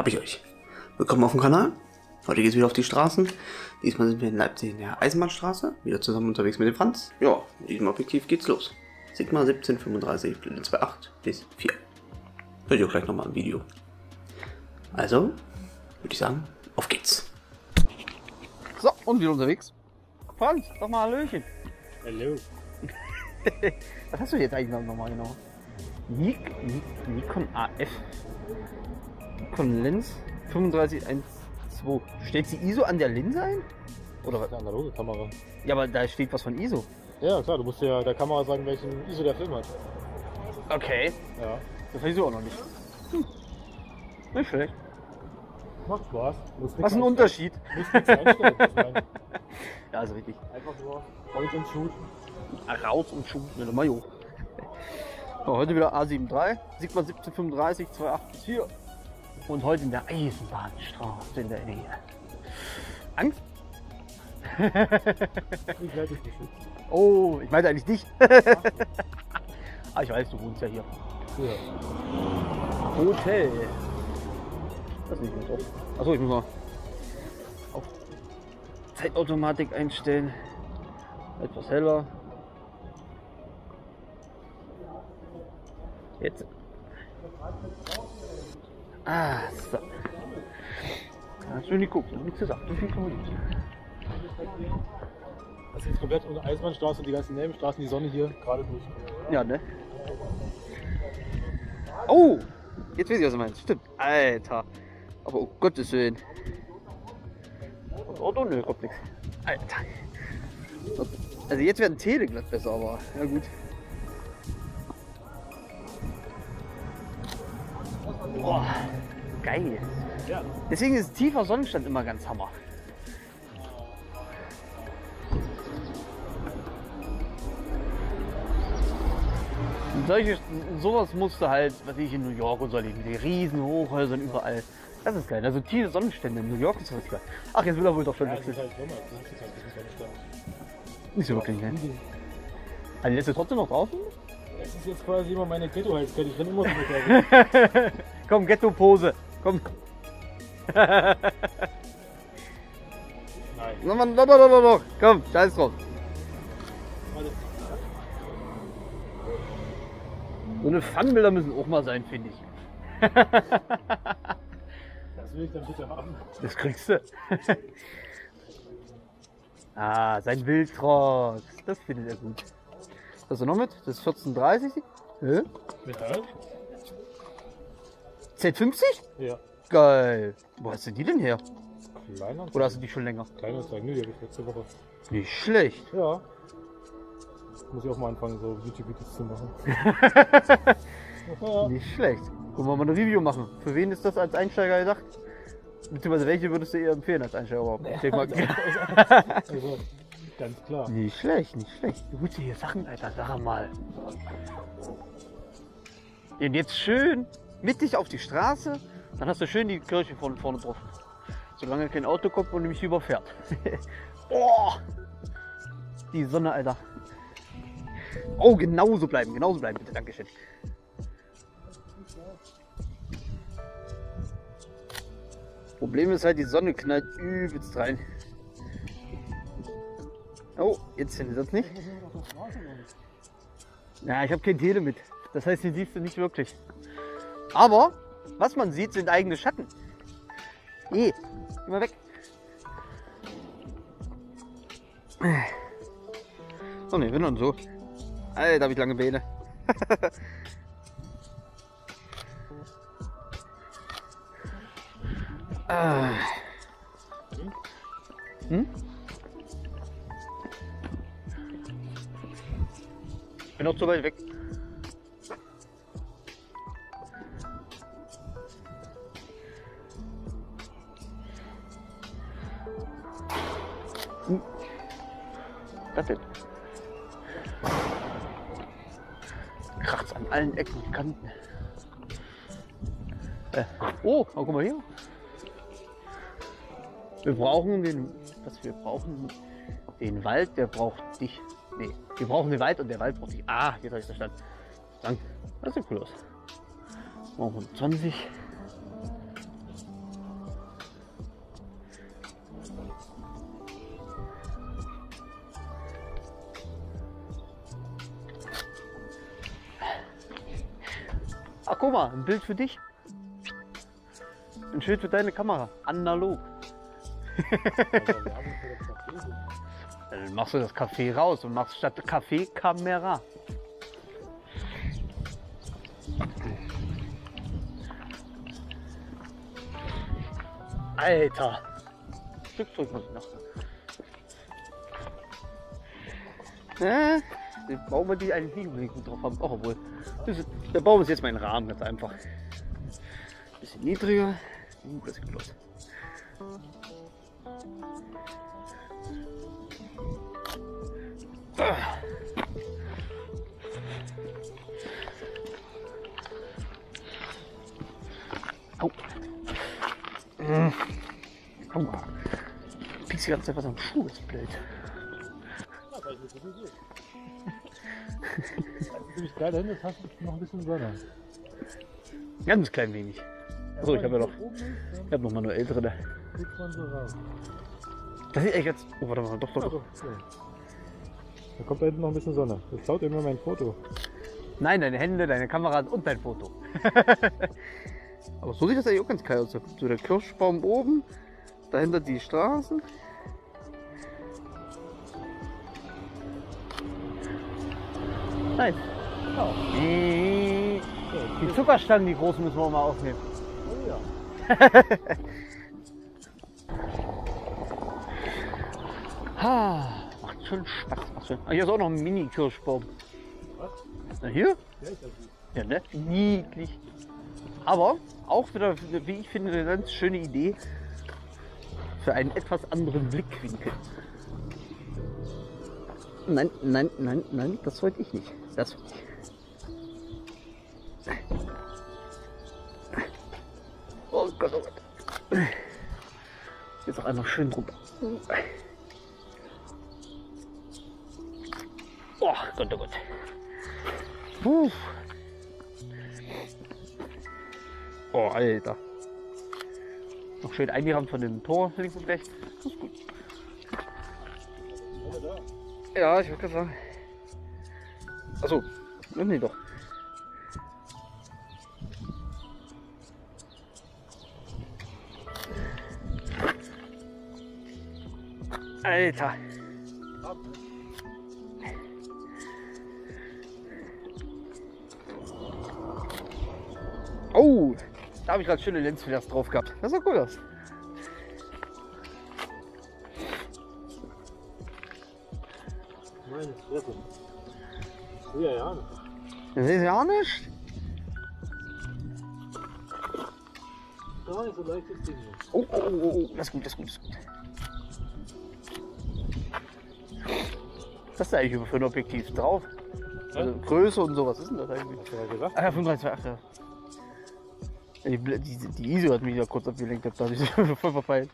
hab ich euch. Willkommen auf dem Kanal. Heute geht es wieder auf die Straßen. Diesmal sind wir in Leipzig in der Eisenbahnstraße. Wieder zusammen unterwegs mit dem Franz. Ja, mit diesem Objektiv geht's los. Sigma 1735 Blende 2.8 bis 4. Hört ihr gleich nochmal im Video. Also, würde ich sagen, auf geht's. So, und wieder unterwegs. Franz, sag mal Hallöchen. Hallo. Was hast du jetzt eigentlich nochmal genau? Nikon AF. Nikon Lens 3512. Du stellst die ISO an der Linse ein? Oder was? Eine analoge Kamera. Ja, aber da steht was von ISO. Ja, klar, du musst ja der Kamera sagen, welchen ISO der Film hat. Okay. Ja. Das weiß ich auch noch nicht. Nicht schlecht. Macht Spaß. Was ein Unterschied. Du musst nichts einstellen. Ich meine, Ja, also richtig. einfach nur Point und Shoot. Raus und Schuh. Ja, mal hoch. So, heute wieder A73, Sigma 1735, 2.8 bis 4. Und heute in der Eisenbahnstraße in der Nähe. Angst? Ich werde dich beschützen. Oh, ich meinte eigentlich dich. Ah, ich weiß, du wohnst ja hier. Ja. Hotel. Das ist nicht mehr drauf. Achso, ich muss mal auf Zeitautomatik einstellen. Etwas heller. Jetzt. Ah, so. Hast du nicht geguckt, nichts gesagt. So viel kann man nicht. Das ist jetzt komplett unsere Eisenbahnstraße und die ganzen Nebenstraßen, die Sonne hier gerade durch. Ja, ne? Oh! Jetzt weiß ich, was du meinst. Stimmt. Alter. Aber oh Gottes Willen. Und Auto? Nö, kommt nichts. Alter. Also jetzt wäre ein Teleglatt besser, aber ja gut. Boah, geil. Ja. Deswegen ist tiefer Sonnenstand immer ganz hammer. Sowas musste halt, was ich in New York und so liegen, die riesen Hochhäusern überall. Das ist geil. Also tiefe Sonnenstände in New York ist das geil. Ach, jetzt will er wohl doch schon Ja, das wechseln. ist halt Sommer. Das ist halt ein bisschen Sonnenstand. Nicht so wirklich, ne? Also lässt du trotzdem noch draußen? Das ist jetzt quasi immer meine Ghetto-Halskette. Ich renne immer so mit der. Komm, Ghetto-Pose. Komm. Nein. Noch. Komm, scheiß drauf. Warte. So eine Fun-Bilder müssen auch mal sein, finde ich. Das will ich dann bitte haben. Das kriegst du. Ah, sein Wildrock. Das findet er gut. Was hast du noch mit? Das ist 1430? Hä? Ja. Z50? Ja. Geil. Wo hast du die denn her? Kleiner. Oder hast du die schon länger? Kleiner Zeug. Nee, die habe ich letzte Woche. Nicht schlecht. Ja. Muss ich auch mal anfangen, so YouTube-Videos zu machen. Ja. Nicht schlecht. Wollen wir mal ein Review machen? Für wen ist das als Einsteiger gedacht? Beziehungsweise welche würdest du eher empfehlen als Einsteiger überhaupt? Ich denk mal, Also, ganz klar. nicht schlecht, nicht schlecht. Du holst dir hier Sachen, Alter, sag mal. Und jetzt schön mittig auf die Straße, dann hast du schön die Kirche von vorne drauf. Solange kein Auto kommt und mich überfährt. Oh, die Sonne, Alter. Oh, genauso bleiben, bitte, Dankeschön. Problem ist halt, die Sonne knallt übelst rein. Oh, jetzt findet das nicht. Ja, ich habe kein Tele mit. Das heißt, den siehst du nicht wirklich. Aber, was man sieht, sind eigene Schatten. Geh mal weg. Oh ne, wenn dann so. Alter, habe ich lange Beine. Hm? Bin noch zu weit weg. Das denn? Kracht's an allen Ecken und Kanten. Oh, guck mal hier. Wir brauchen den Wald, der braucht dich. Nee, wir brauchen den Wald und der Wald braucht dich. Ah, jetzt habe ich verstanden. Danke. Das sieht cool aus. Machen wir 20. Ach, guck mal, ein Bild für dich. Ein Schild für deine Kamera. Analog. Dann machst du das Café raus und machst statt Café Kamera. Alter! Stückzeug muss ich noch. Dann bauen wir die eigentlich nicht unbedingt gut drauf haben. Auch obwohl. Da bauen wir uns jetzt mal einen Rahmen ganz einfach. Bisschen niedriger. Das sieht gut aus. Au. Aua. Du piekst die ganze Zeit was am Schuh, ist blöd. Du bist geil dahin, jetzt hast du noch ein bisschen Sonne. Ganz klein wenig. Achso, ich habe ja noch. Ich habe noch manuell drin. Kriegt man so raus. Das sieht echt jetzt. Oh, warte mal, doch. Ja. Da kommt da hinten noch ein bisschen Sonne. Das klaut immer mein Foto. Nein, deine Hände, deine Kamera und dein Foto. Aber so sieht das eigentlich auch ganz geil aus. So der Kirschbaum oben, dahinter die Straßen. Nein. Ja. Die Zuckerstangen, die großen, müssen wir mal aufnehmen. Oh ja. Macht schon Spaß. Ah, hier ist auch noch ein Mini-Kirschbaum. Was? Na hier? Ja, ich hab die. Ja, ne? Niedlich. Aber auch wieder, wie ich finde, eine ganz schöne Idee für einen etwas anderen Blickwinkel. Nein, das wollte ich nicht. Das wollte ich. Oh Gott, oh Gott. Jetzt auch einmal schön drüber. Oh Gott, oh Gott. Puh. Oh, Alter. Noch schön eingerahmt von dem Tor links und rechts. Das ist gut. Ja, ich würde gerade sagen. Achso, nee, doch. Alter. Oh, da habe ich gerade schöne Lenzfeders drauf gehabt. Das sah cool aus. Meine Fresse. Ja nicht. Das ist ja auch nicht. Da ist so leichtes Ding. Oh, das ist gut, das ist gut, das ist gut. Was ist da eigentlich für ein Objektiv drauf? Also Größe und sowas, was ist denn das eigentlich? Hast du ja gesagt? Ach ja, 35,8. Ja. Die ISO hat mich ja kurz abgelenkt, da habe ich sie voll verpeilt.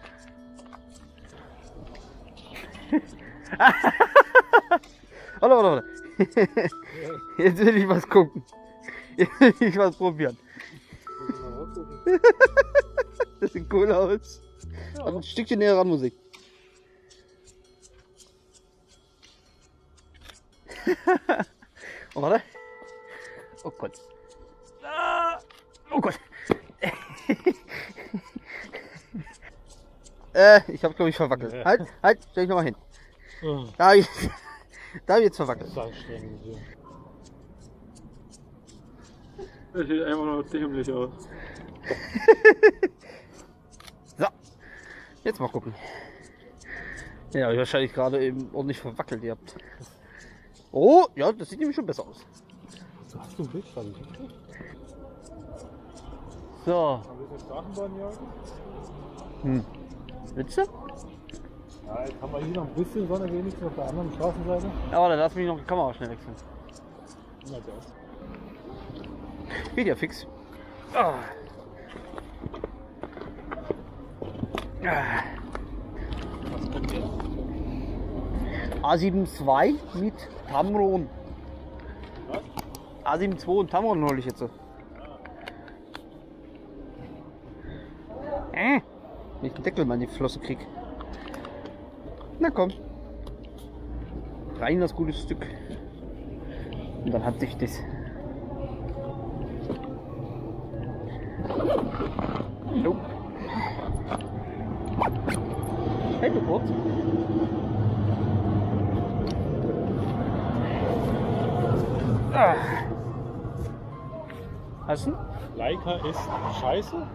Warte. Jetzt will ich was gucken. Jetzt will ich was probieren. Das sieht cool aus. Ja. Ein Stückchen näher ran, Musik. Oh, warte. Oh Gott. Oh Gott. Ich habe, glaube ich, verwackelt. Ja. Halt, stell dich nochmal hin. Ja. Da habe ich jetzt verwackelt. Das ist anstrengend hier. Das sieht einfach nur dämlich aus. So, jetzt mal gucken. Ja, ich wahrscheinlich gerade eben ordentlich verwackelt. Ihr habt. Oh, ja, das sieht nämlich schon besser aus. Hast du ein Bild von? So. Haben wir eine Straßenbahn jagen? Willst du? Ja, jetzt haben wir hier noch ein bisschen Sonne, wenigstens auf der anderen Straßenseite. Ja, aber dann lass mich noch die Kamera schnell wechseln. Na, das. Geht ja fix. Ah. Was kommt jetzt? A7 II mit Tamron. Was? A7 II und Tamron hol ich jetzt so. Wenn ich den Deckel mal in die Flosse krieg. Na komm. Rein das gute Stück. Und dann hat sich das. Jo. Hey, du kurz. Ah. Hast du? Leica ist scheiße.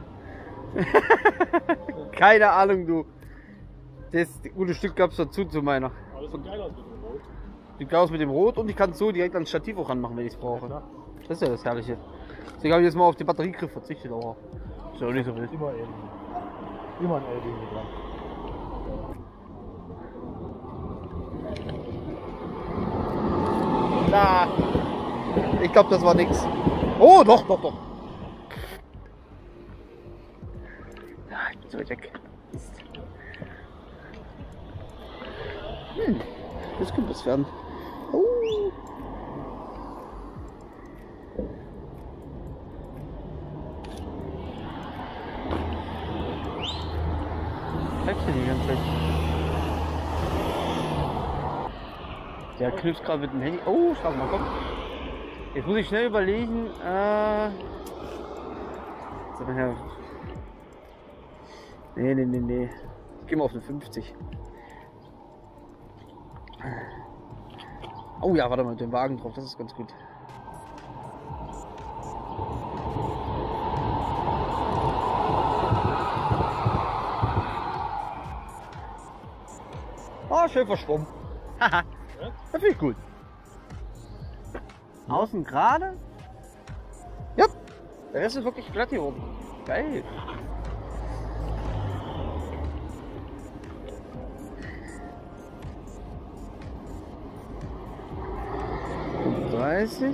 Keine Ahnung, du. Das gute Stück gab es dazu zu meiner. Aber das sieht geil aus mit dem Rot. Sieht geil aus mit dem Rot und ich kann es so direkt ans Stativ auch ranmachen, wenn ich es brauche. Ja, Das ist ja das Herrliche. Deswegen habe ich jetzt mal auf den Batteriegriff verzichtet, aber ist ja auch nicht so wild. immer ein LED dran. Na, ich glaube, das war nix. Oh, doch. Ja, ich bin so weit weg. Mist. Das könnte was werden. Oh. Bleibst du die ganze Zeit? Der knipst gerade mit dem Handy. Oh, schau mal, komm. Jetzt muss ich schnell überlegen. Nee. Ich gehe mal auf eine 50. Oh ja, warte mal, mit dem Wagen drauf, das ist ganz gut. Oh, schön verschwommen. Haha. Das finde ich gut. Außen gerade? Ja. Der Rest ist wirklich glatt hier oben. Geil. Und 30.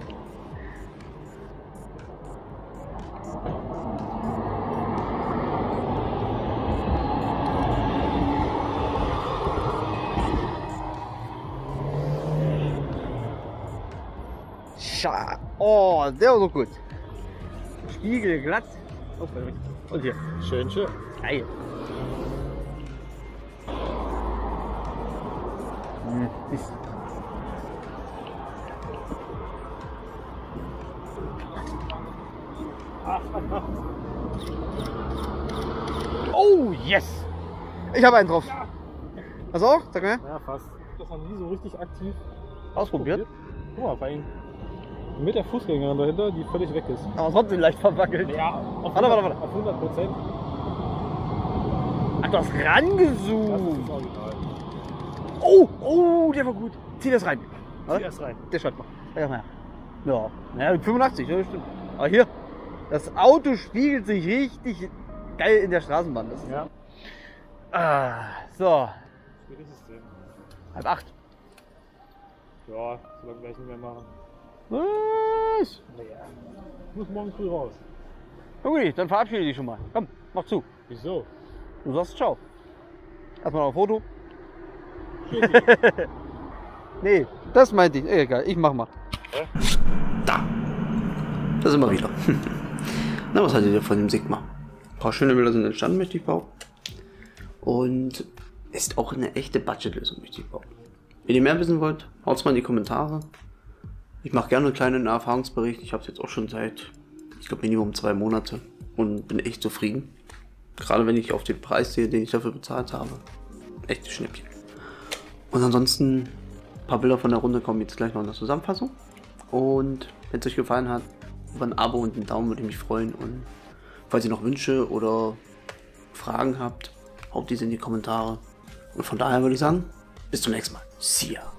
Oh, der war so gut. Spiegel glatt. Und hier. Schön. Geil. Ist. Oh, yes! Ich habe einen drauf. Was auch? Sag mal. Ja, fast. Das noch nie so richtig aktiv Ausprobiert. Guck mal, vor allem mit der Fußgängerin dahinter, die völlig weg ist. Aber trotzdem leicht verwackelt. Ja, auf Warte. Auf 100%. Hat das Das ist rangezoomt. das Original. Oh, der war gut. Zieh das rein. Zieh das rein. Der schaut mal. Ja, naja, mit 85, ja, das stimmt. Aber hier, das Auto spiegelt sich richtig geil in der Straßenbahn. Das ist Ja. So, Wie ist es denn? 7:30. Ja, so lange gleich nicht mehr machen. Was? Naja. Ich muss morgen früh raus. Okay, dann verabschiede dich schon mal. Komm, mach zu. Wieso? Du sagst ciao. Erstmal noch ein Foto. Nee, das meinte ich. Egal, ich mach mal. Da! Da sind wir wieder. Na, was haltet ihr von dem Sigma? Ein paar schöne Bilder sind entstanden, möchte ich behaupten. Und ist auch eine echte Budgetlösung, möchte ich behaupten. Wenn ihr mehr wissen wollt, haut's mal in die Kommentare. Ich mache gerne einen kleinen Erfahrungsbericht. Ich habe es jetzt auch schon seit, ich glaube, Minimum 2 Monate und bin echt zufrieden. Gerade wenn ich auf den Preis sehe, den ich dafür bezahlt habe. Echtes Schnäppchen. Und ansonsten, ein paar Bilder von der Runde kommen jetzt gleich noch in der Zusammenfassung. Und wenn es euch gefallen hat, über ein Abo und einen Daumen würde ich mich freuen. Und falls ihr noch Wünsche oder Fragen habt, haut diese in die Kommentare. Und von daher würde ich sagen, bis zum nächsten Mal. See ya.